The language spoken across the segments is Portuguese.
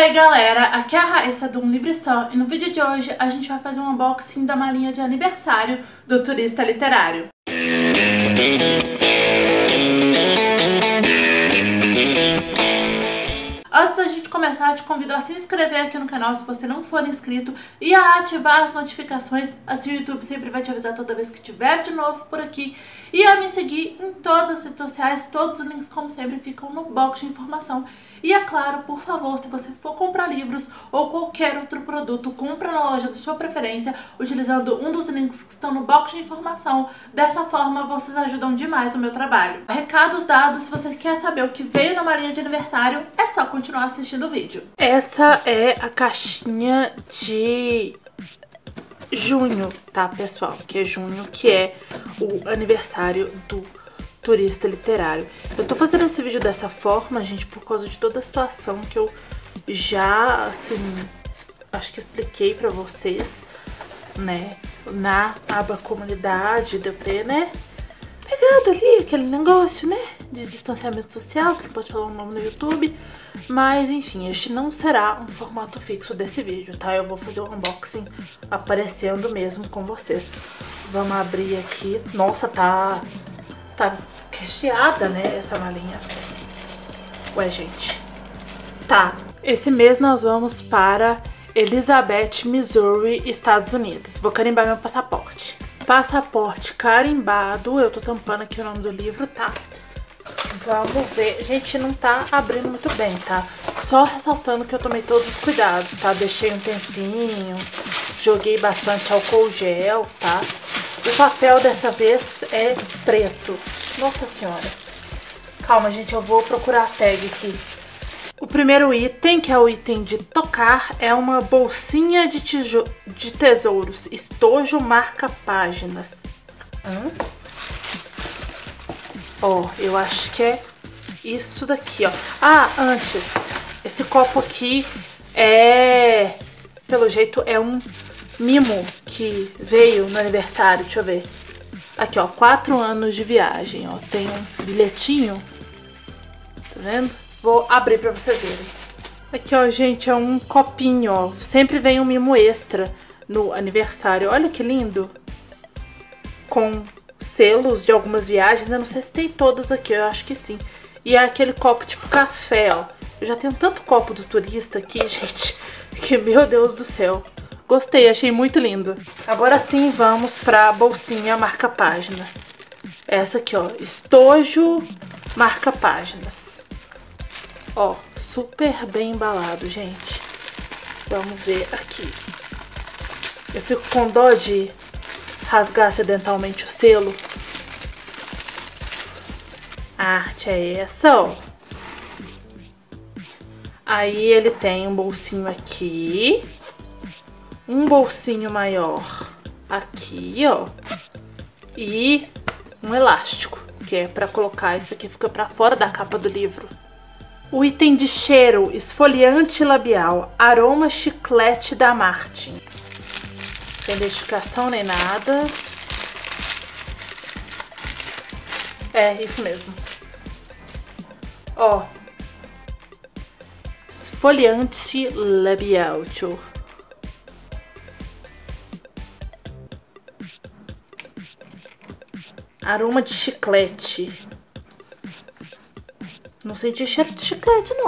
aí galera, aqui é a Raíssa do Um Livro Só e no vídeo de hoje a gente vai fazer um unboxing da malinha de aniversário do Turista Literário. Antes da gente começar, eu te convido a se inscrever aqui no canal se você não for inscrito e a ativar as notificações, assim o YouTube sempre vai te avisar toda vez que tiver de novo por aqui, e a me seguir em todas as redes sociais. Todos os links, como sempre, ficam no box de informação. E é claro, por favor, se você for comprar livros ou qualquer outro produto, compra na loja da sua preferência utilizando um dos links que estão no box de informação. Dessa forma, vocês ajudam demais o meu trabalho. Recados dados, se você quer saber o que veio na malinha de aniversário, é só continuar assistindo o vídeo. Essa é a caixinha de junho, tá, pessoal? Que é junho, que é o aniversário do Turista Literário. Eu tô fazendo esse vídeo dessa forma, gente, por causa de toda a situação que eu já, assim, acho que expliquei pra vocês, né? Na aba comunidade, deu ter, né? Pegado ali aquele negócio, né? De distanciamento social, que não pode falar o nome no YouTube. Mas, enfim, este não será um formato fixo desse vídeo, tá? Eu vou fazer o unboxing aparecendo mesmo com vocês. Vamos abrir aqui. Nossa, tá recheada, né, essa malinha. Ué, gente. Tá. Esse mês nós vamos para Elizabeth, Missouri, Estados Unidos. Vou carimbar meu passaporte. Passaporte carimbado. Eu tô tampando aqui o nome do livro, tá? Vamos ver. Gente, não tá abrindo muito bem, tá? Só ressaltando que eu tomei todos os cuidados, tá? Deixei um tempinho, joguei bastante álcool gel, tá? O papel dessa vez é preto. Nossa senhora. Calma, gente, eu vou procurar a tag aqui. O primeiro item, que é o item de tocar, é uma bolsinha de tesouros. Estojo marca páginas. Ó, eu acho que é isso daqui, ó. Ah, antes, esse copo aqui é, pelo jeito, é um mimo que veio no aniversário, deixa eu ver. Aqui, ó, 4 anos de viagem, ó. Tem um bilhetinho, tá vendo? Vou abrir pra vocês verem. Aqui, ó, gente, é um copinho, ó. Sempre vem um mimo extra no aniversário. Olha que lindo. Com selos de algumas viagens. Eu não sei se tem todas aqui, eu acho que sim. E é aquele copo tipo café, ó. Eu já tenho tanto copo do turista aqui, gente, que meu Deus do céu. Gostei, achei muito lindo. Agora sim, vamos pra bolsinha marca páginas. Essa aqui, ó, estojo marca páginas. Ó, super bem embalado, gente. Vamos ver aqui. Eu fico com dó de rasgar acidentalmente o selo. A arte é essa, ó. Aí ele tem um bolsinho aqui. Um bolsinho maior aqui, ó. E um elástico, que é pra colocar isso aqui, fica pra fora da capa do livro. O item de cheiro, esfoliante labial, aroma chiclete da Martin. Sem identificação nem nada. É, isso mesmo. Ó. Esfoliante labial, tchau. Aroma de chiclete. Não senti cheiro de chiclete, não.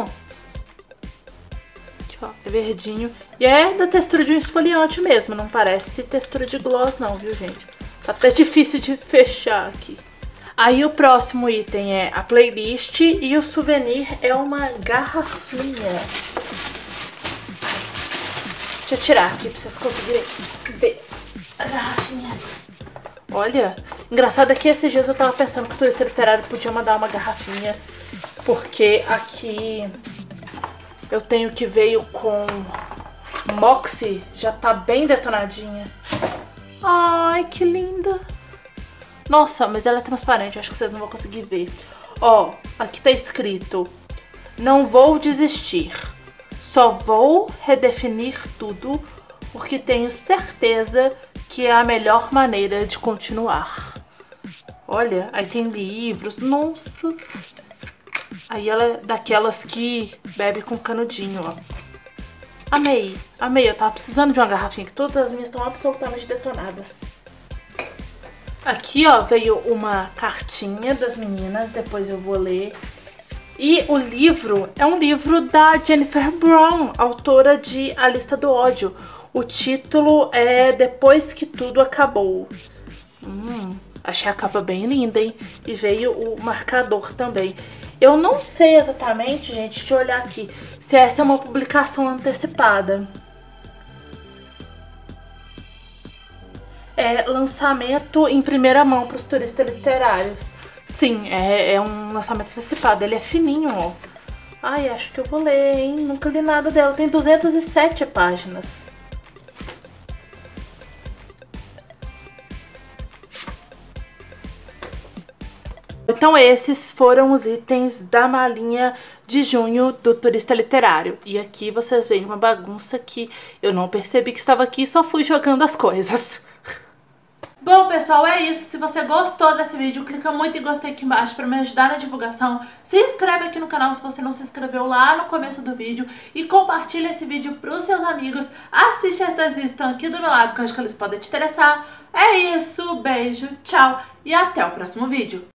Ó, é verdinho. E é da textura de um esfoliante mesmo. Não parece textura de gloss, não, viu, gente? Tá até difícil de fechar aqui. Aí o próximo item é a playlist. E o souvenir é uma garrafinha. Deixa eu tirar aqui pra vocês conseguirem ver a garrafinha. Olha, engraçado é que esses dias eu tava pensando que o Turista Literário podia mandar uma garrafinha, porque aqui eu tenho que veio com Moxie, já tá bem detonadinha. Ai, que linda. Nossa, mas ela é transparente, acho que vocês não vão conseguir ver. Ó, aqui tá escrito: não vou desistir, só vou redefinir tudo, porque tenho certeza que é a melhor maneira de continuar. Olha, aí tem livros, nossa. Aí ela é daquelas que bebe com canudinho, ó. Amei, amei. Eu tava precisando de uma garrafinha, que todas as minhas estão absolutamente detonadas. Aqui, ó, veio uma cartinha das meninas, depois eu vou ler. E o livro é um livro da Jennifer Brown, autora de A Lista do Ódio. O título é Depois que Tudo Acabou. Achei a capa bem linda, hein? E veio o marcador também. Eu não sei exatamente, gente, deixa eu olhar aqui, se essa é uma publicação antecipada. É lançamento em primeira mão para os turistas literários. Sim, é um lançamento antecipado. Ele é fininho, ó. Ai, acho que eu vou ler, hein? Nunca li nada dela. Tem 207 páginas. Então esses foram os itens da malinha de junho do Turista Literário. E aqui vocês veem uma bagunça que eu não percebi que estava aqui e só fui jogando as coisas. Bom, pessoal, é isso. Se você gostou desse vídeo, clica muito em gostei aqui embaixo para me ajudar na divulgação. Se inscreve aqui no canal se você não se inscreveu lá no começo do vídeo. E compartilha esse vídeo para os seus amigos. Assiste essas que estão aqui do meu lado, que eu acho que eles podem te interessar. É isso, beijo, tchau e até o próximo vídeo.